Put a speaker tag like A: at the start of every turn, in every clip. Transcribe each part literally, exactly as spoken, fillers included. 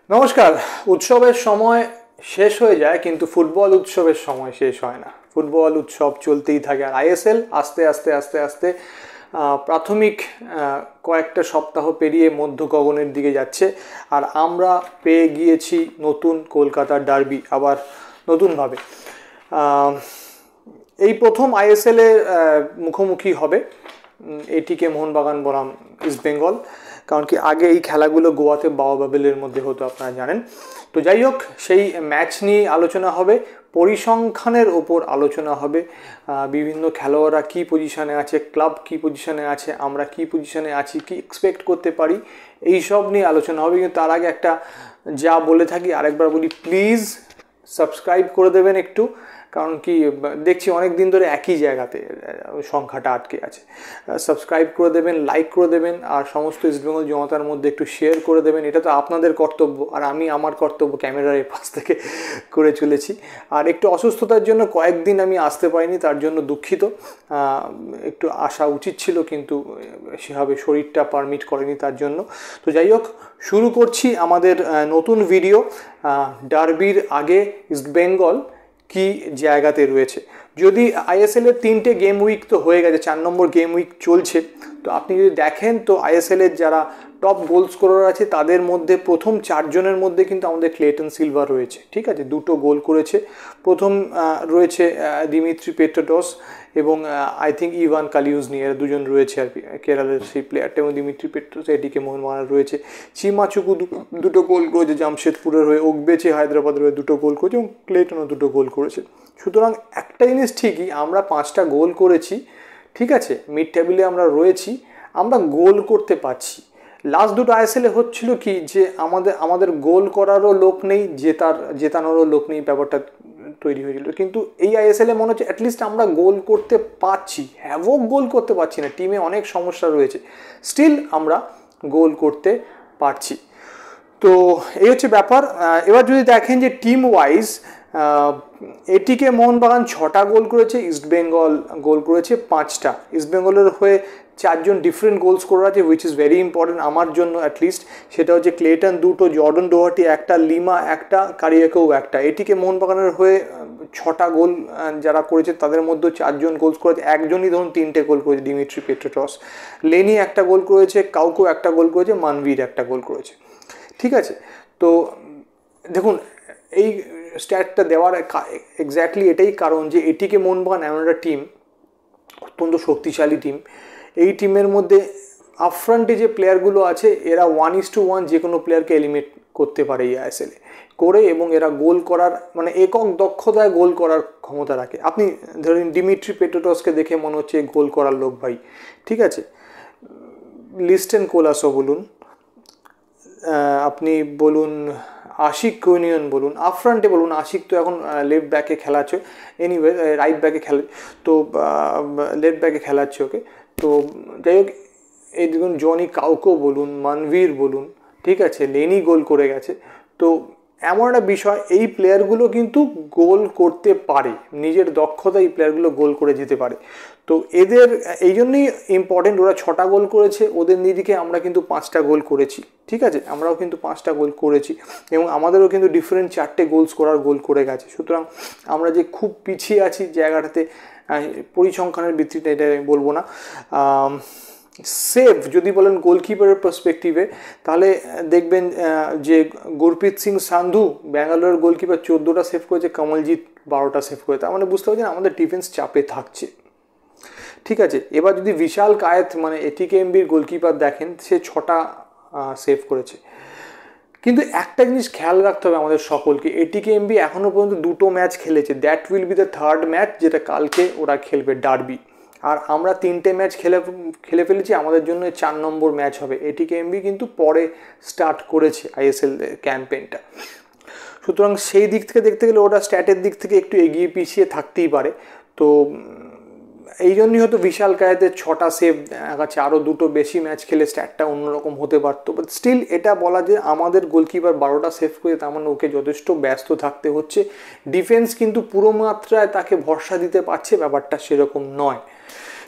A: নমস্কার। উৎসবের সময় শেষ হয়ে যায় কিন্তু ফুটবল উৎসবের সময় শেষ হয় না। ফুটবল উৎসব চলতেই থাকে আর আইএসএল আস্তে আস্তে আস্তে আস্তে প্রাথমিক কয়েকটা সপ্তাহ পেরিয়ে মধ্য গগনের দিকে যাচ্ছে আর আমরা পেয়ে গিয়েছি নতুন কলকাতার ডার্বি আবার নতুনভাবে। এই প্রথম আইএসএল এর মুখোমুখি হবে এটিকে মোহনবাগান বনাম ইস্ট বেঙ্গল, কারণ কি আগে এই খেলাগুলো গোয়াতে বাওয়াবাবেলের মধ্যে হতো, আপনারা জানেন। তো যাই হোক, সেই ম্যাচ নিয়ে আলোচনা হবে, পরিসংখ্যানের ওপর আলোচনা হবে, বিভিন্ন খেলোয়াড়রা কী পজিশনে আছে, ক্লাব কী পজিশনে আছে, আমরা কী পজিশনে আছি, কি এক্সপেক্ট করতে পারি, এই সব নিয়ে আলোচনা হবে। কিন্তু তার আগে একটা যা বলে থাকি আরেকবার বলি, প্লিজ সাবস্ক্রাইব করে দেবেন একটু, কারণ কি দেখছি অনেক দিন ধরে একই জায়গাতে সংখ্যাটা আটকে আছে। সাবস্ক্রাইব করে দেবেন, লাইক করে দেবেন, আর সমস্ত ইস্টবেঙ্গল জনতার মধ্যে একটু শেয়ার করে দেবেন। এটা তো আপনাদের কর্তব্য, আর আমি আমার কর্তব্য ক্যামেরার পাশ থেকে করে চলেছি। আর একটু অসুস্থতার জন্য কয়েকদিন আমি আসতে পারিনি, তার জন্য দুঃখিত। একটু আসা উচিত ছিল কিন্তু সেভাবে শরীরটা পারমিট করেনি, তার জন্য। তো যাই হোক, শুরু করছি আমাদের নতুন ভিডিও। ডার্বির আগে ইস্টবেঙ্গল কি জায়গাতে রয়েছে। যদি আইএসএল এর তিনটে গেম উইক তো হয়ে গেছে, চার নম্বর গেম উইক চলছে, তো আপনি যদি দেখেন তো আইএসএল এর যারা টপ গোল স্কোরার আছে তাদের মধ্যে প্রথম চারজনের মধ্যে কিন্তু আমাদের ক্লেটন সিলভা রয়েছে, ঠিক আছে, দুটো গোল করেছে। প্রথম রয়েছে দিমিত্রি পেট্রাটস এবং আই থিঙ্ক ইভান কালিউজনি, এরা দুজন রয়েছে আর কি, কেরালের সেই প্লেয়ারটা। এবং দিমিত্রি পেট্রাটস এটিকে মোহনবাগান রয়েছে। চিমাচুকু দুটো গোল করেছে জামশেদপুরের হয়ে, ওকবেচে হায়দ্রাবাদের হয়ে দুটো গোল করেছে, এবং ক্লেটনও দুটো গোল করেছে। সুতরাং একটা জিনিস ঠিকই, আমরা পাঁচটা গোল করেছি, ঠিক আছে, মিড টেবিলে আমরা রয়েছি, আমরা গোল করতে পারছি। লাস্ট দুটো আইএসএলে হচ্ছিল কি যে আমাদের আমাদের গোল করারও লোক নেই, জেতার জেতানোরও লোক নেই, ব্যাপারটা তৈরি হয়েছিল। কিন্তু এই আইএসএলে মনে হচ্ছে অ্যাটলিস্ট আমরা গোল করতে পারছি, হ্যাভক গোল করতে পারছি না, টিমে অনেক সমস্যা রয়েছে, স্টিল আমরা গোল করতে পারছি। তো এই হচ্ছে ব্যাপার। এবার যদি দেখেন যে টিম ওয়াইজ এটিকে মোহনবাগান ছটা গোল করেছে, ইস্টবেঙ্গল গোল করেছে পাঁচটা। ইস্টবেঙ্গলের হয়ে চারজন ডিফারেন্ট গোল স্কোরার আছে, উইচ ইজ ভেরি ইম্পর্টেন্ট আমার জন্য অ্যাটলিস্ট। সেটা হচ্ছে ক্লেটন দুটো, জর্ডন ডোহাটি একটা, লিমা একটা, কারিয়াকেও একটা। এটিকে মোহনবাগানের হয়ে ছটা গোল যারা করেছে তাদের মধ্যে চারজন গোল করেছে, একজনই ধরুন তিনটে গোল করেছে, দিমিত্রি পেট্রাটস। লেনি একটা গোল করেছে, কাউকো একটা গোল করেছে, মানভীর একটা গোল করেছে, ঠিক আছে। তো দেখুন, এই স্ট্যাটটা দেওয়ার এক্স্যাক্টলি এটাই কারণ যে এটিকে মোহনবাগান এমন একটা টিম, অত্যন্ত শক্তিশালী টিম। এই টিমের মধ্যে আপফ্রন্টে যে প্লেয়ারগুলো আছে এরা ওয়ান ইস টু ওয়ান যে কোনো প্লেয়ারকে এলিমিনেট করতে পারে এই আইএসএলে করে, এবং এরা গোল করার মানে একক দক্ষতায় গোল করার ক্ষমতা রাখে। আপনি ধরেন দিমিত্রি পেট্রাটসকে দেখে মনে হচ্ছে গোল করার লোক ভাই, ঠিক আছে। লিস্টেন কোলাসো বলুন, আপনি বলুন আশিক কুইনিয়ন বলুন, আপফ্রন্টে বলুন, আশিক তো এখন লেফট ব্যাকে খেলাচ্ছে, এনিওয়ে রাইট ব্যাকে খেলে, তো লেফট ব্যাকে খেলাচ্ছে ওকে। তো যাই হোক, এই দেখুন জনি কাউকো বলুন, মানভীর বলুন, ঠিক আছে, লেনি গোল করে গেছে। তো এমন একটা বিষয়, এই প্লেয়ারগুলো কিন্তু গোল করতে পারে, নিজের দক্ষতা এই প্লেয়ারগুলো গোল করে যেতে পারে। তো এদের এই জন্যই ইম্পর্টেন্ট, ওরা ছটা গোল করেছে, ওদের নিরিখে আমরা কিন্তু পাঁচটা গোল করেছি, ঠিক আছে, আমরাও কিন্তু পাঁচটা গোল করেছি, এবং আমাদেরও কিন্তু ডিফারেন্ট চারটে গোল স্কোরার গোল করে গেছে। সুতরাং আমরা যে খুব পিছিয়ে আছি জায়গাটাতে, পরিসংখ্যানের ভিত্তিতে এটা আমি বলবো না। সেভ যদি বলেন গোলকিপারের পার্সপেক্টিভে, তাহলে দেখবেন যে গুরপ্রীত সিং সান্ধু ব্যাঙ্গালোরের গোলকিপার চোদ্দোটা সেভ করেছে, কমলজিৎ বারোটা সেভ করেছে। তার মানে বুঝতে পারছেন আমাদের ডিফেন্স চাপে থাকছে, ঠিক আছে। এবার যদি বিশাল কায়েত মানে এটিকে এমবির গোলকিপার দেখেন, সে ছটা সেভ করেছে। কিন্তু একটা জিনিস খেয়াল রাখতে হবে আমাদের সকলকে, এটিকে এমবি এখনও পর্যন্ত দুটো ম্যাচ খেলেছে, that will be the third match, যেটা কালকে ওরা খেলবে ডার্বি। আর আমরা তিনটে ম্যাচ খেলে খেলে ফেলেছি, আমাদের জন্য চার নম্বর ম্যাচ হবে। এটিকে এমবি কিন্তু পরে স্টার্ট করেছে আইএসএল ক্যাম্পেইনটা। সুতরাং সেই দিক থেকে দেখতে গেলে ওরা স্ট্যাটের দিক থেকে একটু এগিয়ে পিছিয়ে থাকতেই পারে। তো এই জন্যই হয়তো বিশাল কায়েতের ছটা সেভ আছে, আরও দুটো বেশি ম্যাচ খেলে স্ট্যাটটা অন্যরকম হতে পারতো। বাট স্টিল এটা বলা যে আমাদের গোলকিপার বারোটা সেভ করে, তার মানে ওকে যথেষ্ট ব্যস্ত থাকতে হচ্ছে। ডিফেন্স কিন্তু পুরো মাত্রায় তাকে ভরসা দিতে পারছে, ব্যাপারটা সেরকম নয়,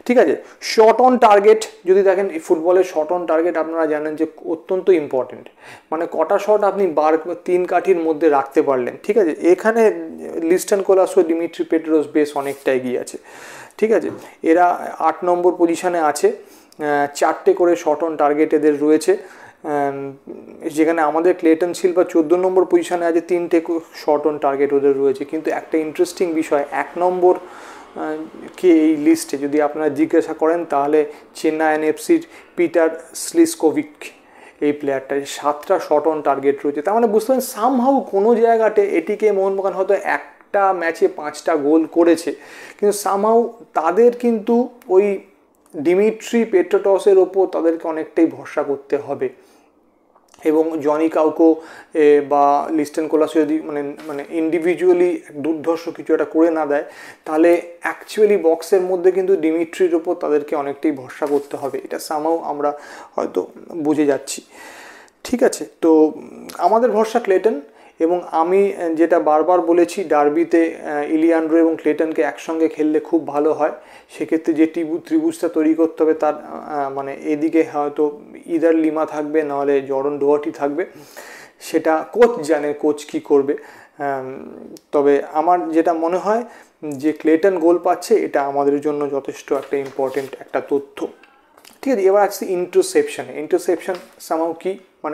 A: ঠিক আছে। শট অন টার্গেট যদি দেখেন, ফুটবলের শট অন টার্গেট আপনারা জানেন যে অত্যন্ত ইম্পর্টেন্ট, মানে কটা শট আপনি বার তিন কাঠির মধ্যে রাখতে পারলেন। ঠিক আছে, এখানে লিস্টন কোলাসো, দিমিত্রি পেট্রোস বেশ অনেকটা এগিয়ে আছে। ঠিক আছে, এরা আট নম্বর পজিশনে আছে, চারটে করে শট অন টার্গেট এদের রয়েছে, যেখানে আমাদের ক্লেটন সিলভা চোদ্দো নম্বর পজিশনে আছে, তিনটে শট অন টার্গেট ওদের রয়েছে। কিন্তু একটা ইন্টারেস্টিং বিষয়, এক নম্বর কে এই লিস্টে যদি আপনারা জিজ্ঞাসা করেন তাহলে চেন্নাই এনএফসির পিটার স্লিসকোভিক, এই প্লেয়ারটা সাতটা শট অন টার্গেট রয়েছে। তার মানে বুঝতে পারেন সামহাউ কোনো জায়গাতে এটিকে মোহনবাগান হয়তো একটা ম্যাচে পাঁচটা গোল করেছে, কিন্তু সামহাউ তাদের কিন্তু ওই ডিমিট্রি পেট্রোটসের ওপর তাদেরকে অনেকটাই ভরসা করতে হবে। এবং জনি কাউকো বা লিস্টন কোলাসো যদি মানে মানে ইন্ডিভিজুয়ালি দুর্ধর্ষ কিছু একটা করে না দেয়, তাহলে অ্যাকচুয়ালি বক্সের মধ্যে কিন্তু ডিমিট্রির ওপর তাদেরকে অনেকটাই ভরসা করতে হবে। এটা সামাও আমরা হয়তো বুঝে যাচ্ছি। ঠিক আছে, তো আমাদের ভরসা ক্লেটন। এবং আমি যেটা বারবার বলেছি, ডার্বিতে ইলিয়ান্ড্রো এবং ক্লেটনকে একসঙ্গে খেললে খুব ভালো হয়। সেক্ষেত্রে যে ত্রিভুজটা তৈরি করতে হবে, তার মানে এদিকে হয়তো ইদার লিমা থাকবে, নাহলে জর্ডন ডোয়ার্টি থাকবে, সেটা কোচ জানে কোচ কি করবে। তবে আমার যেটা মনে হয় যে ক্লেটন গোল পাচ্ছে, এটা আমাদের জন্য যথেষ্ট একটা ইম্পর্টেন্ট একটা তথ্য। ঠিক আছে, এবার আসছে ইন্টারসেপশনে। ইন্টারসেপশন সামাও কি, মানে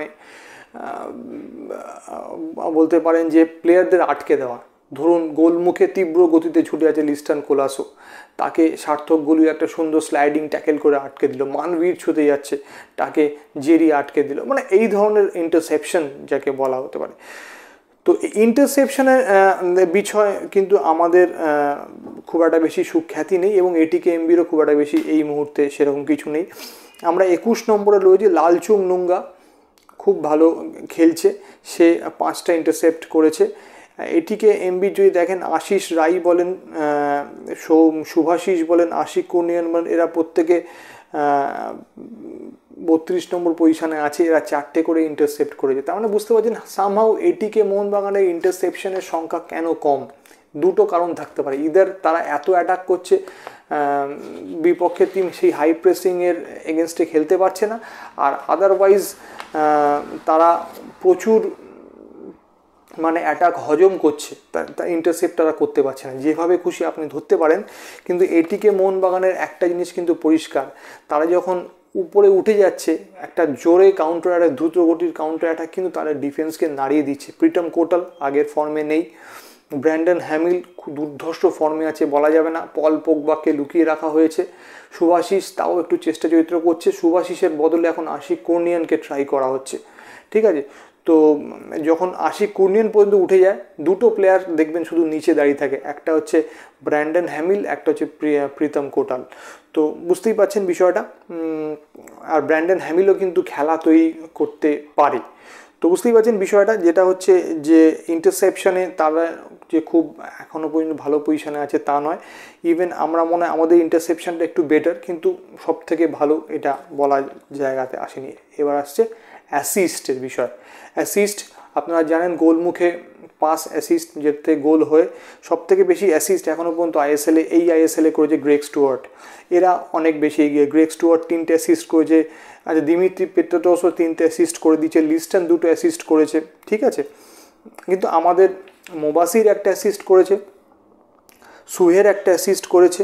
A: বলতে পারেন যে প্লেয়ারদের আটকে দেওয়া। ধরুন গোলমুখে তীব্র গতিতে ছুটে আছে লিস্টন কোলাসো, তাকে সার্থক গোলু একটা সুন্দর স্লাইডিং ট্যাকেল করে আটকে দিল। মানবীর ছুটে যাচ্ছে, তাকে জেরি আটকে দিল, মানে এই ধরনের ইন্টারসেপশন যাকে বলা হতে পারে। তো ইন্টারসেপশনের বিষয় কিন্তু আমাদের খুব একটা বেশি সুখ্যাতি নেই, এবং এটিকে এমবিরও খুব একটা বেশি এই মুহূর্তে সেরকম কিছু নেই। আমরা একুশ নম্বরে রয়েছে লালচুং নুঙ্গা, খুব ভালো খেলছে, সে পাঁচটা ইন্টারসেপ্ট করেছে। এটিকে এমবি যদি দেখেন, আশিস রাই বলেন, শুভাশিস বলেন, আশিক কুর্নিয়ান বলেন, এরা প্রত্যেকে বত্রিশ নম্বর পজিশনে আছে, এরা চারটে করে ইন্টারসেপ্ট করেছে। তার মানে বুঝতে পারছেন সামহাউ এটিকে মোহনবাগানের ইন্টারসেপশনের সংখ্যা কেন কম। দুটো কারণ থাকতে পারে, ইদার তারা এত অ্যাটাক করছে, বিপক্ষের টিম সেই হাই প্রেসিংয়ের এগেনস্টে খেলতে পারছে না, আর আদারওয়াইজ তারা প্রচুর মানে অ্যাটাক হজম করছে, তা ইন্টারসেপ্ট তারা করতে পারছে না। যেভাবে খুশি আপনি ধরতে পারেন, কিন্তু এটিকে মোহনবাগানের একটা জিনিস কিন্তু পরিষ্কার, তারা যখন উপরে উঠে যাচ্ছে একটা জোরে কাউন্টার অ্যাটাক, দ্রুত গতির কাউন্টার অ্যাটাক, কিন্তু তারা ডিফেন্সকে নাড়িয়ে দিচ্ছে। প্রিটম কোটাল আগের ফর্মে নেই, ব্র্যান্ডন হ্যামিল দুর্ধর্ষ ফর্মে আছে বলা যাবে না, পল পোগবাকে লুকিয়ে রাখা হয়েছে, শুভাশিস তাও একটু চেষ্টা চরিত্র করছে, শুভাশিসের বদলে এখন আশিক কুর্নিয়ানকে ট্রাই করা হচ্ছে। ঠিক আছে, তো যখন আশিক কুর্নিয়ান পর্যন্ত উঠে যায়, দুটো প্লেয়ার দেখবেন শুধু নিচে দাঁড়িয়ে থাকে, একটা হচ্ছে ব্র্যান্ডন হ্যামিল, একটা হচ্ছে প্রীতম কোটাল। তো বুঝতেই পারছেন বিষয়টা। আর ব্র্যান্ডন হ্যামিলও কিন্তু খেলা তৈরি করতে পারে। তো বুঝতেই পারছেন বিষয়টা, যেটা হচ্ছে যে ইন্টারসেপশনে তারা যে খুব এখনও পর্যন্ত ভালো পজিশনে আছে তা নয়। ইভেন আমরা মনে হয় আমাদের ইন্টারসেপশনটা একটু বেটার, কিন্তু সব থেকে ভালো এটা বলা জায়গাতে আসেনি। এবার আসছে অ্যাসিস্টের বিষয়। অ্যাসিস্ট আপনারা জানেন, গোলমুখে পাস অ্যাসিস্ট যেতে গোল হয়ে সব থেকে বেশি অ্যাসিস্ট এখনও পর্যন্ত আইএসএলে এই আইএসএলে করেছে গ্রেগ স্টুয়ার্ট, এরা অনেক বেশি এগিয়ে। গ্রেগ স্টুয়ার্ট তিনটে অ্যাসিস্ট করেছে, আচ্ছা দিমিত্রি পেট্রোটসও তিনটে অ্যাসিস্ট করে দিচ্ছে, লিস্টন দুটো অ্যাসিস্ট করেছে। ঠিক আছে, কিন্তু আমাদের মোবাসির একটা অ্যাসিস্ট করেছে, সুহের একটা অ্যাসিস্ট করেছে,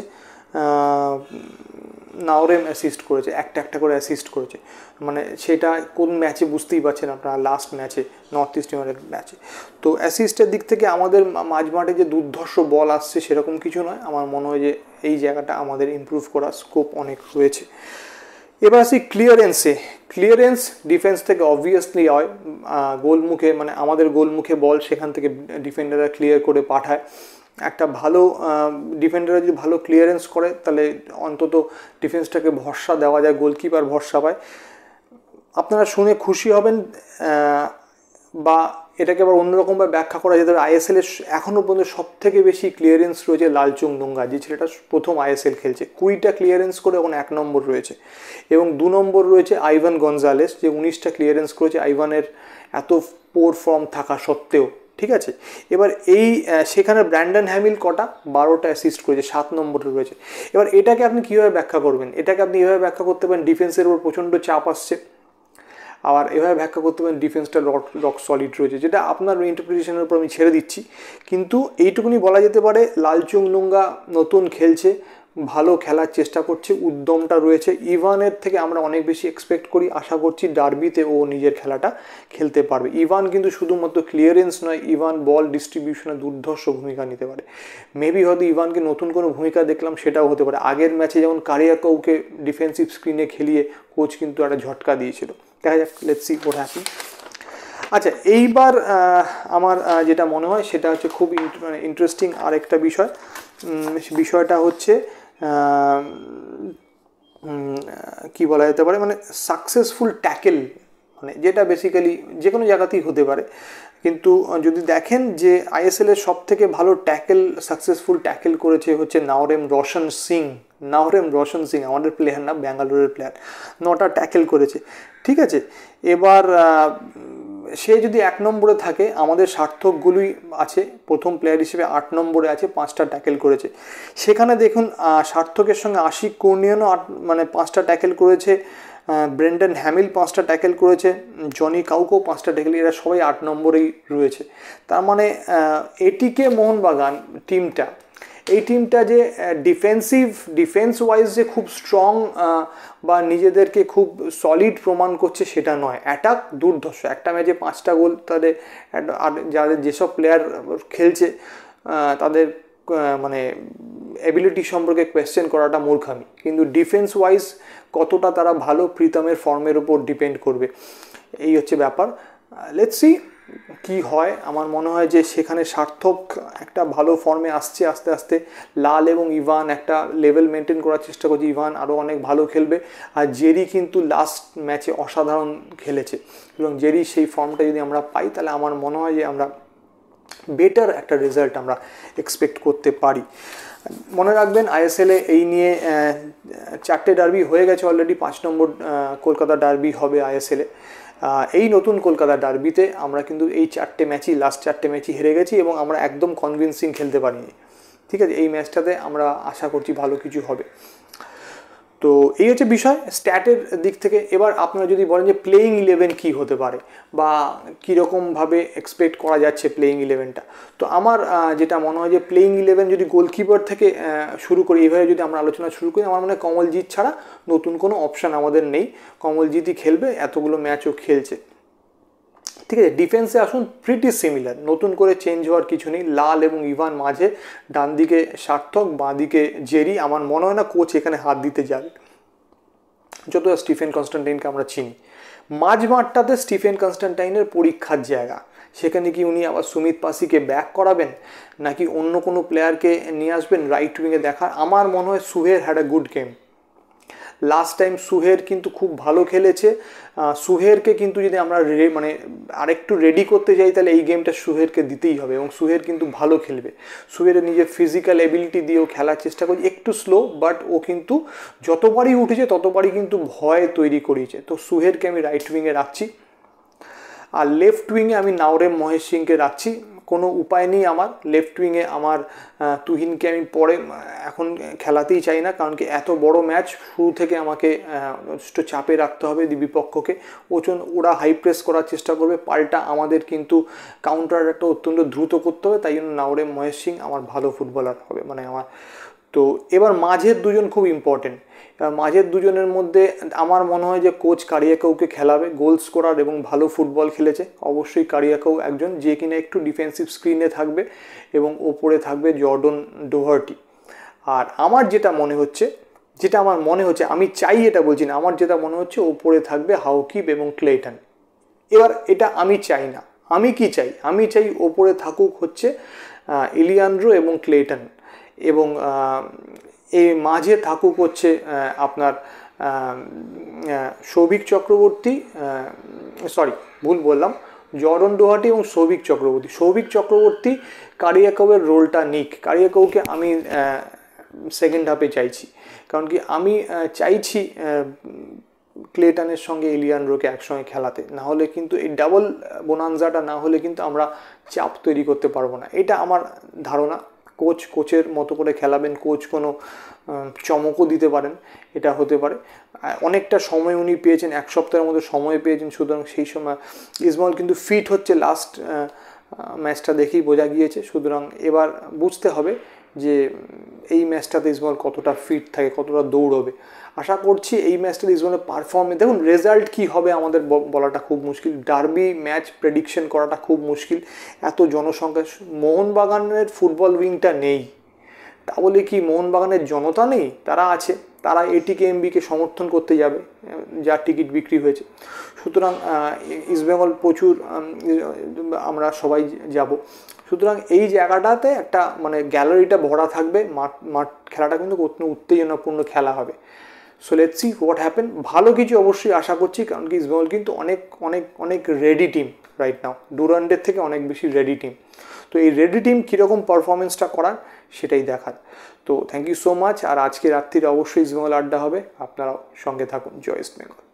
A: নাওরেম অ্যাসিস্ট করেছে, একটা একটা করে অ্যাসিস্ট করেছে। মানে সেটা কোন ম্যাচে বুঝতেই পারছেন আপনারা, লাস্ট ম্যাচে নর্থ ইস্ট ইউনাইটেড ম্যাচে। তো অ্যাসিস্টের দিক থেকে আমাদের মাঝ মাঠে যে দুর্ধর্ষ বল আসছে সেরকম কিছু নয়। আমার মনে হয় যে এই জায়গাটা আমাদের ইমপ্রুভ করার স্কোপ অনেক রয়েছে। এবার আসি ক্লিয়ারেন্সে। ক্লিয়ারেন্স ডিফেন্স থেকে অবভিয়াসলি হয়, গোলমুখে মানে আমাদের গোলমুখে বল সেখান থেকে ডিফেন্ডাররা ক্লিয়ার করে পাঠায়। একটা ভালো ডিফেন্ডাররা যদি ভালো ক্লিয়ারেন্স করে, তাহলে অন্তত ডিফেন্সটাকে ভরসা দেওয়া যায়, গোলকিপার ভরসা পায়। আপনারা শুনে খুশি হবেন, বা এটাকে আবার অন্যরকমভাবে ব্যাখ্যা করা যেতে পারে। আইএসএলের এখনও পর্যন্ত সব থেকে বেশি ক্লিয়ারেন্স রয়েছে লালচুং নুঙ্গা, যে ছেলেটা প্রথম আইএসএল খেলছে, কুড়িটা ক্লিয়ারেন্স করে এখন এক নম্বর রয়েছে। এবং দু নম্বর রয়েছে আইভান গঞ্জালেস, যে উনিশটা ক্লিয়ারেন্স করেছে। আইভানের এত পোর ফর্ম থাকা সত্ত্বেও, ঠিক আছে। এবার এই সেখানে ব্র্যান্ডন হ্যামিল কটা বারোটা অ্যাসিস্ট করেছে, সাত নম্বরে রয়েছে। এবার এটাকে আপনি কীভাবে ব্যাখ্যা করবেন? এটাকে আপনি এভাবে ব্যাখ্যা করতে পারেন ডিফেন্সের উপর প্রচণ্ড চাপ আসছে, আবার এভাবে ব্যাখ্যা করতে পারেন ডিফেন্সটা রক রক সলিড রয়েছে, যেটা আপনার ইন্টারপ্রিটেশনের উপর আমি ছেড়ে দিচ্ছি। কিন্তু এইটুকুনি বলা যেতে পারে লালচুংলুঙ্গা নতুন খেলছে, ভালো খেলার চেষ্টা করছে, উদ্যমটা রয়েছে। ইভানের থেকে আমরা অনেক বেশি এক্সপেক্ট করি, আশা করছি ডার্বিতে ও নিজের খেলাটা খেলতে পারবে। ইভান কিন্তু শুধুমাত্র ক্লিয়ারেন্স নয়, ইভান বল ডিস্ট্রিবিউশনে দুর্ধর্ষ ভূমিকা নিতে পারে। মেবি হয়তো ইভানকে নতুন কোনো ভূমিকা দেখলাম, সেটাও হতে পারে। আগের ম্যাচে যেমন কারিয়াকোকে ডিফেন্সিভ স্ক্রিনে খেলিয়ে কোচ কিন্তু একটা ঝটকা দিয়েছিল। দেখা যাক, লেটস সি হোয়াট হ্যাপেন। আচ্ছা, এইবার আমার যেটা মনে হয় সেটা হচ্ছে খুব মানে ইন্টারেস্টিং আরেকটা বিষয়। বিষয়টা হচ্ছে কি বলা যেতে পারে, মানে সাকসেসফুল ট্যাকেল, মানে যেটা বেসিক্যালি যে কোনো জায়গাতেই হতে পারে। কিন্তু যদি দেখেন যে আইএসএলের সব থেকে ভালো ট্যাকেল সাকসেসফুল ট্যাকেল করেছে হচ্ছে নাওরেম রোশন সিং। নাওরেম রোশন সিং আমাদের প্লেয়ার না, ব্যাঙ্গালোরের প্লেয়ার, নটা ট্যাকেল করেছে, ঠিক আছে। এবার সে যদি এক নম্বরে থাকে, আমাদের সার্থকগুলোই আছে প্রথম প্লেয়ার হিসেবে আট নম্বরে আছে, পাঁচটা ট্যাকেল করেছে। সেখানে দেখুন সার্থকের সঙ্গে আশিক কর্নিয়ানও আট মানে পাঁচটা ট্যাকেল করেছে, ব্রেন্ডন হ্যামিল পাঁচটা ট্যাকেল করেছে, জনি কাউকেও পাঁচটা ট্যাকেল, এরা সবাই আট নম্বরেই রয়েছে। তার মানে এটিকে মোহনবাগান টিমটা, এই টিমটা যে ডিফেন্সিভ ডিফেন্স ওয়াইজ যে খুব স্ট্রং বা নিজেদেরকে খুব সলিড প্রমাণ করছে সেটা নয়। অ্যাটাক দুর্ধর্ষ, একটা ম্যাচে পাঁচটা গোল, তাদের আর যাদের যেসব প্লেয়ার খেলছে তাদের মানে এবিলিটি সম্পর্কে কোয়েশ্চেন করাটা মূর্খামি। কিন্তু ডিফেন্স ওয়াইজ কতটা তারা ভালো, প্রীতমের ফর্মের উপর ডিপেন্ড করবে, এই হচ্ছে ব্যাপার। লেটস সি কি হয়। আমার মনে হয় যে সেখানে সার্থক একটা ভালো ফর্মে আসছে আস্তে আস্তে। লাল এবং ইভান একটা লেভেল মেনটেন করার চেষ্টা করছে, ইভান আরও অনেক ভালো খেলবে। আর জেরি কিন্তু লাস্ট ম্যাচে অসাধারণ খেলেছে, এবং জেরি সেই ফর্মটা যদি আমরা পাই তাহলে আমার মনে হয় যে আমরা বেটার একটা রেজাল্ট আমরা এক্সপেক্ট করতে পারি। মনে রাখবেন আইএসএলে এই নিয়ে চারটে ডার্বি হয়ে গেছে অলরেডি, পাঁচ নম্বর কলকাতা ডার্বি হবে আইএসএলে। এই নতুন কলকাতা ডার্বিতে আমরা কিন্তু এই চারটে ম্যাচই লাস্ট চারটে ম্যাচই হেরে গেছি, এবং আমরা একদম কনভিন্সিং খেলতে পারিনি, ঠিক আছে। এই ম্যাচটাতে আমরা আশা করছি ভালো কিছু হবে। তো এই হচ্ছে বিষয় স্ট্যাটের দিক থেকে। এবার আপনারা যদি বলেন যে প্লেয়িং ইলেভেন কী হতে পারে বা কীরকমভাবে এক্সপেক্ট করা যাচ্ছে প্লেয়িং ইলেভেনটা, তো আমার যেটা মনে হয় যে প্লেয়িং ইলেভেন যদি গোলকিপার থেকে শুরু করি, এভাবে যদি আমরা আলোচনা শুরু করি, আমার মনে হয় কমলজিৎ ছাড়া নতুন কোনো অপশান আমাদের নেই। কমলজিৎই খেলবে, এতগুলো ম্যাচও খেলছে, ঠিক আছে। ডিফেন্সে আসুন, প্রিটি সিমিলার, নতুন করে চেঞ্জ হওয়ার কিছু নেই। লাল এবং ইভান মাঝে, ডান দিকে সার্থক, বাঁ দিকে জেরি। আমার মনে হয় না কোচ এখানে হাত দিতে যাবে, যত স্টিফেন কনস্ট্যান্টাইনকে আমরা চিনি। মাঝ মাঠটাতে স্টিফেন কনস্ট্যান্টাইনের পরীক্ষার জায়গা, সেখানে কি উনি আবার সুমিত পাসিকে ব্যাক করাবেন নাকি অন্য কোনো প্লেয়ারকে নিয়ে আসবেন রাইট উইংয়ে দেখার। আমার মনে হয় Suhair had a good game last time. Suhair কিন্তু খুব ভালো খেলেছে। সুহেরকে কিন্তু যদি আমরা মানে আরেকটু রেডি করতে যাই তাহলে এই গেমটা সুহেরকে দিতেই হবে, এবং সুহের কিন্তু ভালো খেলবে। সুহের নিজের ফিজিক্যাল এবিলিটি দিয়েও খেলার চেষ্টা করছে, একটু স্লো, বাট ও কিন্তু যতবারই উঠেছে ততবারই কিন্তু ভয় তৈরি করিয়েছে। তো সুহেরকে আমি রাইট উইংয়ে রাখছি, আর লেফট উইংয়ে আমি নাওরেম মহেশ সিংকে রাখছি। কোনো উপায় নেই আমার, লেফট উইংয়ে আমার তুহিনকে আমি পরে এখন খেলাতেই চাই না, কারণ কি এত বড় ম্যাচ শুরু থেকে আমাকে যথেষ্ট চাপে রাখতে হবে বিপক্ষকে। ওজন ওরা হাই প্রেস করার চেষ্টা করবে, পাল্টা আমাদের কিন্তু কাউন্টার একটা অত্যন্ত দ্রুত করতে হবে। তাই জন্য নাওরেম মহেশ সিং আমার ভালো ফুটবলার হবে, মানে আমার। তো এবার মাঝের দুজন খুব ইম্পর্টেন্ট। এবার মাঝের দুজনের মধ্যে আমার মনে হয় যে কোচ কারিয়াকোকে খেলাবে, গোল স্কোরার এবং ভালো ফুটবল খেলেছে। অবশ্যই কারিয়াকো একজন যে কিনা একটু ডিফেন্সিভ স্ক্রিনে থাকবে, এবং ওপরে থাকবে জর্ডন ডোহার্টি। আর আমার যেটা মনে হচ্ছে যেটা আমার মনে হচ্ছে আমি চাই এটা বলছি না, আমার যেটা মনে হচ্ছে ওপরে থাকবে হাউকিপ এবং ক্লেটন। এবার এটা আমি চাই না, আমি কি চাই, আমি চাই ওপরে থাকুক হচ্ছে ইলিয়ান্ড্রো এবং ক্লেটন, এবং এই মাঝে থাকুক হচ্ছে আপনার সৌভিক চক্রবর্তী, সরি ভুল বললাম, জর্ডন ডোহার্টি এবং সৌভিক চক্রবর্তী। সৌভিক চক্রবর্তী কারিয়াকোভের রোলটা নিক, কারিয়াকোভকে আমি সেকেন্ড হাফে চাইছি, কারণ কি আমি চাইছি ক্লেটনের সঙ্গে এলিয়ান্ড্রোকে একসঙ্গে খেলাতে, না হলে কিন্তু এই ডাবল বোনানজাটা না হলে কিন্তু আমরা চাপ তৈরি করতে পারবো না, এটা আমার ধারণা। কোচ কোচের মতো করে খেলাবেন, কোচ কোনো চমকও দিতে পারেন, এটা হতে পারে। অনেকটা সময় উনি পেয়েছেন, এক সপ্তাহের মধ্যে সময় পেয়েছেন, সুতরাং সেই সময় ইসমাইল কিন্তু ফিট হচ্ছে, লাস্ট ম্যাচটা দেখেই বোঝা গিয়েছে। সুতরাং এবার বুঝতে হবে যে এই ম্যাচটাতে ইসমাইল কতটা ফিট থাকে, কতটা দৌড়বে। আশা করছি এই ম্যাচটাতে ইসমাইলের পারফরমেন্স, দেখুন রেজাল্ট কী হবে আমাদের বলাটা খুব মুশকিল, ডার্বি ম্যাচ প্রেডিকশন করাটা খুব মুশকিল, এত জনসংখ্যা। মোহনবাগানের ফুটবল উইংটা নেই, তা বলে কি মোহনবাগানের জনতা নেই, তারা আছে, তারা এটিকে এমবিকে সমর্থন করতে যাবে, যার টিকিট বিক্রি হয়েছে। সুতরাং ইস্টবেঙ্গল প্রচুর, আমরা সবাই যাব। সুতরাং এই জায়গাটাতে একটা মানে গ্যালারিটা ভরা থাকবে, মাঠ মাঠ খেলাটা কিন্তু কোনো উত্তেজনাপূর্ণ খেলা হবে। So let's see what happen. ভালো কিছু অবশ্যই আশা করছি, কারণ কি ইস্টবেঙ্গল কিন্তু অনেক অনেক অনেক রেডি টিম রাইট নাও, ডুরান্ডের থেকে অনেক বেশি রেডি টিম। তো এই রেডি টিম কীরকম পারফরমেন্সটা করার সেটাই দেখার। তো থ্যাংক ইউ সো মাচ। আর আজকে রাত্রিরে অবশ্যই ইস্টবেঙ্গল আড্ডা হবে, আপনারাও সঙ্গে থাকুন। জয় ইস্ট বেঙ্গল।